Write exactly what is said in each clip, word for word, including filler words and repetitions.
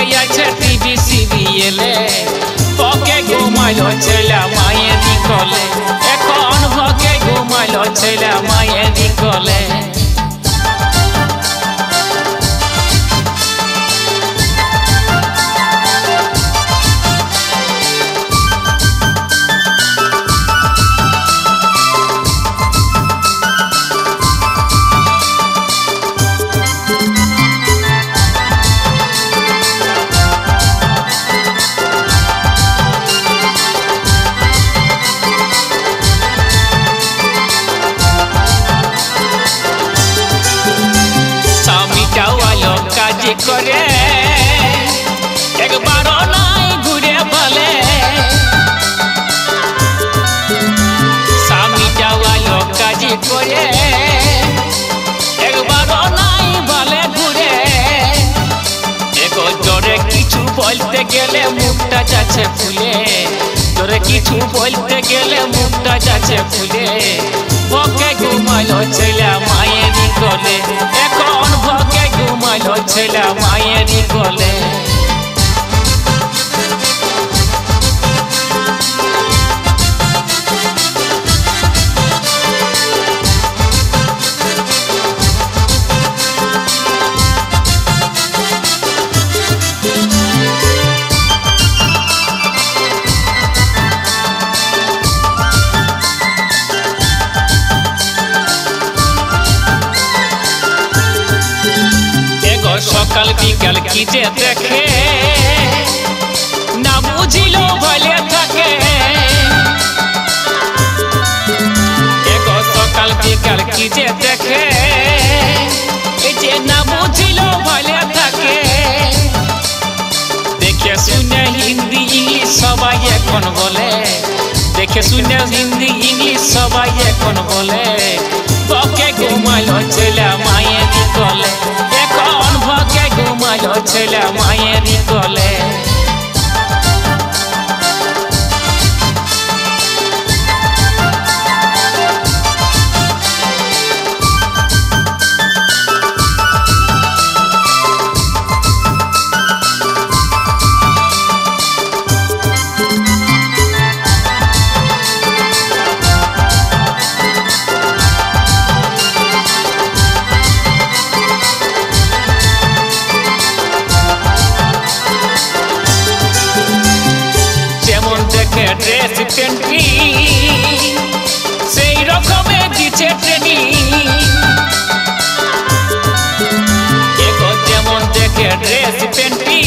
আছে টিভি সিরিয়ালে বকে ঘুমাইল ছেলে মায়েরই কোলে এখন বকে ঘুমাইল ছেলে মায়েরই কোলে করে একবারও নাই ঘুরে বলে স্বামী যাওয়ালো কাজে করে একবারও নাই বলে ঘুরে এগো জোরে কিছু বলতে গেলে মুখটা যাচ্ছে ফুলে জোরে কিছু বলতে গেলে মুখটা যাচ্ছে ফুলে বকে ঘুমাইলো ছেলে মায়েরই কোলে এখন বকে ঘুমাইলো ছেলে মায়েরই কোলে সকাল বিকাল কি যে দেখে না বুঝিলো ভালে থাকে এগো সকাল বিকাল কি যে দেখে এই যে না বুঝিলো ভালে থাকে দেখে শুনে হিন্দি ইংলিশ সবাই এখন বলে দেখে শুনে হিন্দি ইংলিশ সবাই এখন বলে বকে ঘুমাইলো ছেলে মায়েরই কোলে এখন বকে ঘুমাইলো ছেলে মায়েরই কোলে ড্রেস পেন্টি সেই রকমের দিচ্ছে ট্রেনিং এগো যেমন দেখে ড্রেস পেন্টি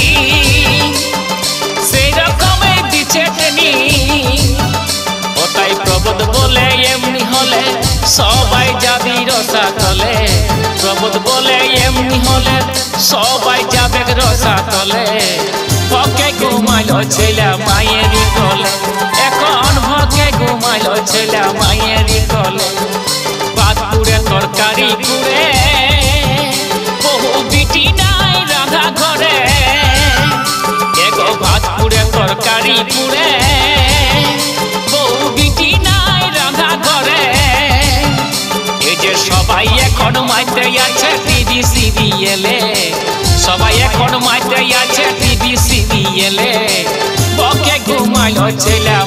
সেই রকমের দিচ্ছে ট্রেনিং ও তাই প্রবোধ বলে এমনি হলে সবাই যাবি রসা তলে প্রবোধ বলে এমনি হলে সবাই যাবে রসা তলে বকে ঘুমাইলো ছেলে মায়েরই কোলে এখন বকে ঘুমাইলো ছেলে মায়েরই কোলে ভাত পুড়ে তরকারি পুড়ে বহু বিটি নাই রাধা ঘরে এগো ভাত পুড়ে তরকারি পুড়ে বহু বিটি নাই রাধা ঘরে এই যে সবাই এখন মাইতে আছে টিভি সিরিয়ালে সবাই এখন মাইতে আছে টিভি সিরিয়ালে বকে ঘুমাইলো ছেলে